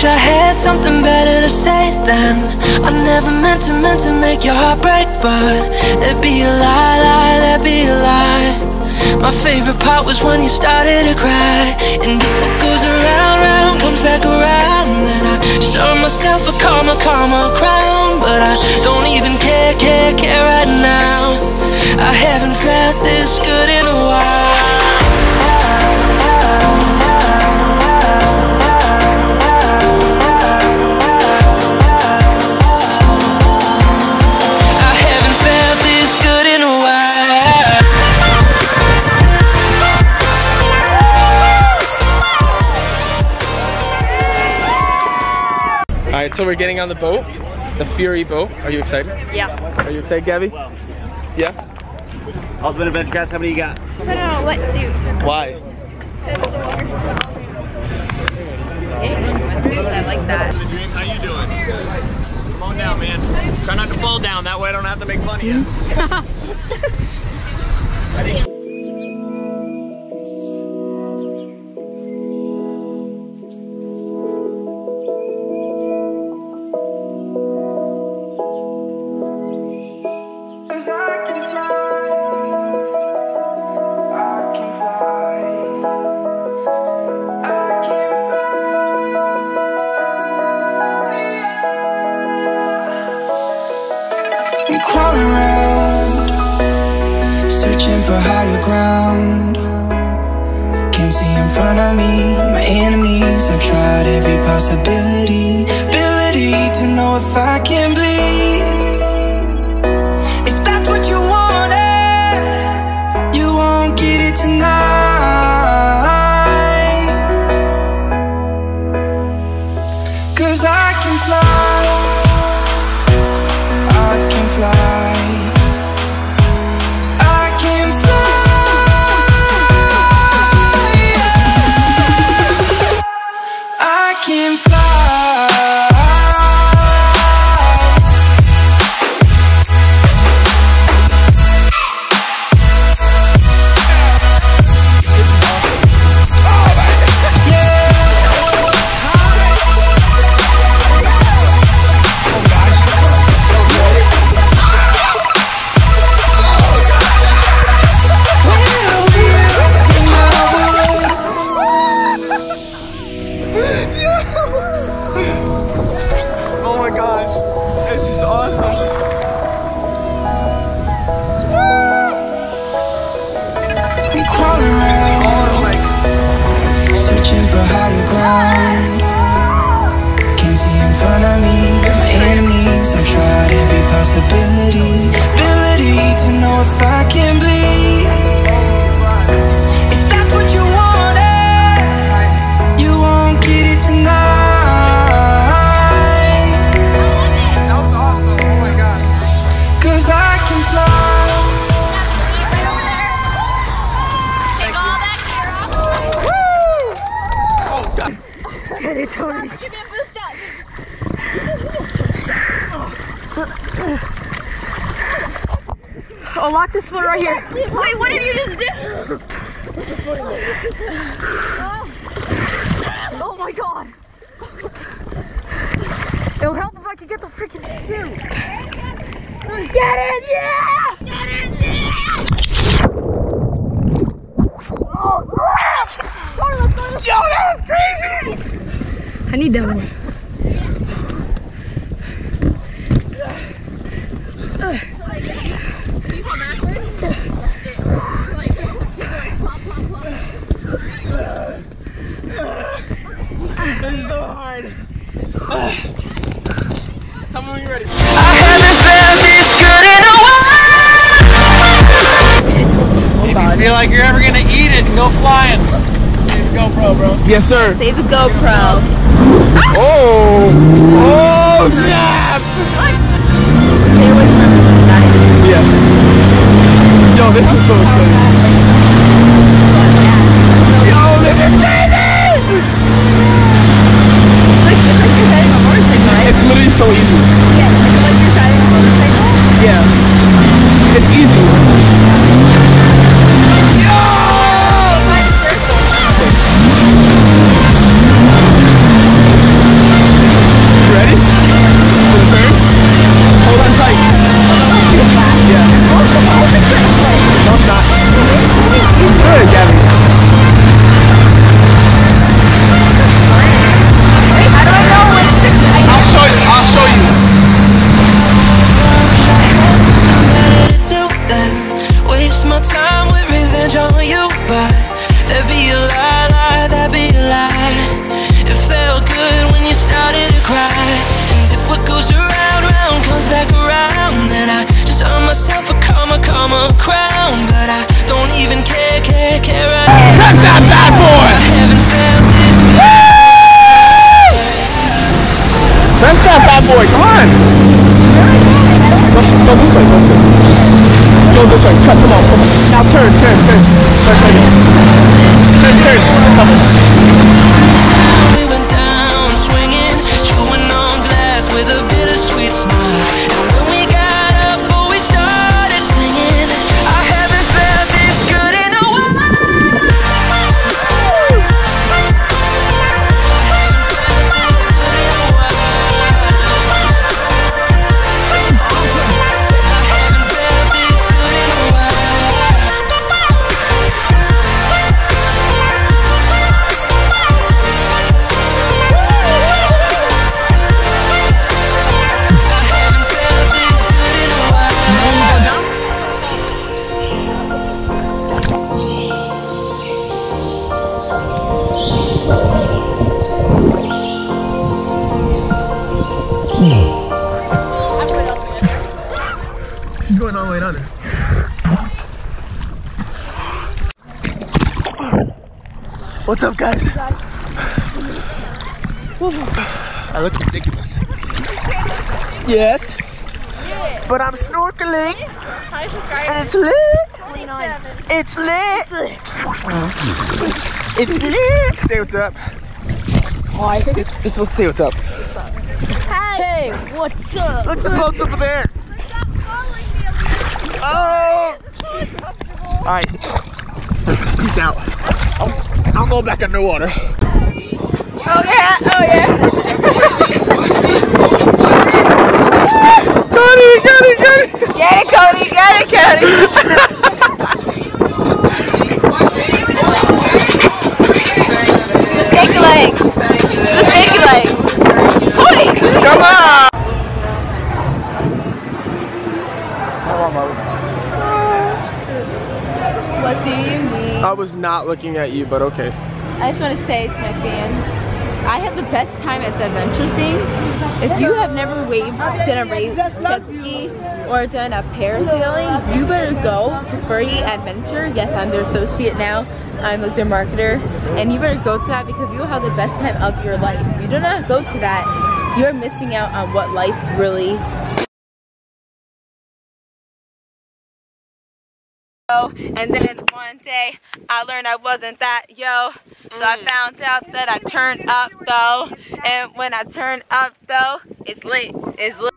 wish I had something better to say then. I never meant to make your heart break, but that'd be a lie, that'd be a lie. My favorite part was when you started to cry. And if what goes around, round comes back around, then I show myself a karma crown. But I don't even care right now. I haven't felt this good in a while. Alright, so we're getting on the boat, the Fury boat. Are you excited? Yeah. Are you excited, Gabby? Yeah? Ultimate Adventure Cats, how many you got? Put on a wetsuit. Why? Because the water's cold. Wetsuits, I like that. How you doing? Come on down, man. Try not to fall down, that way I don't have to make fun of you. Ready? Crawling around, searching for higher ground. Can't see in front of me, my enemies. I've tried every possibility, ability to know if I can bleed. If that's what you wanted, you won't get it tonight. 'Cause I can fly. Ability to know if I can bleed. If that's what you wanted, you won't get it tonight. That was awesome, oh my gosh. 'Cause I can fly. Take all that gear off. Woo! Oh God. Get it, Tony. Give me a boost up. Oh, lock this one right here. Wait, what did you just do? Oh my God. It would help if I could get the freaking dude. Get it, yeah! Get it, yeah! Oh, crap! Let's go. Yo, that was crazy! I need that one. This is so hard. Tell me when you're ready. I haven't felt this good in a while. If you feel like you're ever gonna eat it, go flying. Save the GoPro, bro. Yes, sir. Save the GoPro. Oh! Oh, snap! Stay away from this, guys. Yeah. Yo, this is so exciting. Yo, this is crazy! It's like you're riding a motorcycle, right? It's literally so easy. Yeah, it's like you're riding a motorcycle. Yeah. It's easy. Yo! Find a circle. a crown, but I don't even care. That's that bad boy! I haven't felt this. That's that bad boy, come on! Go this way, go this way. Go this way, come on, come on. Now turn. Turn. Come on. We went down swinging, chewing on glass with a bittersweet smile. And when we got up, oh, we started singing. I haven't felt this good in a while. She's going all the way down there. What's up, guys? I look ridiculous. Yes. But I'm snorkeling. And it's lit. It's lit. It's lit. Say what's up. Hi. You're supposed to say what's up. Hey, what's up? Look, the boat's over there. Oh! Alright. Peace out. I'll go back underwater. Oh yeah. Cody! Get it, Cody. Do the snake leg. Cody, do the Come on! What do you mean? I was not looking at you, but okay. I just want to say to my fans, I had the best time at the adventure thing. If you have never done a jet ski or done a parasailing, you better go to Furry Adventure. Yes, I'm their associate now. I'm like their marketer. And you better go to that because you'll have the best time of your life. If you do not go to that, you're missing out on what life really is. And then one day I learned I wasn't that yo, so I found out that I turned up though, and when I turn up though, it's lit.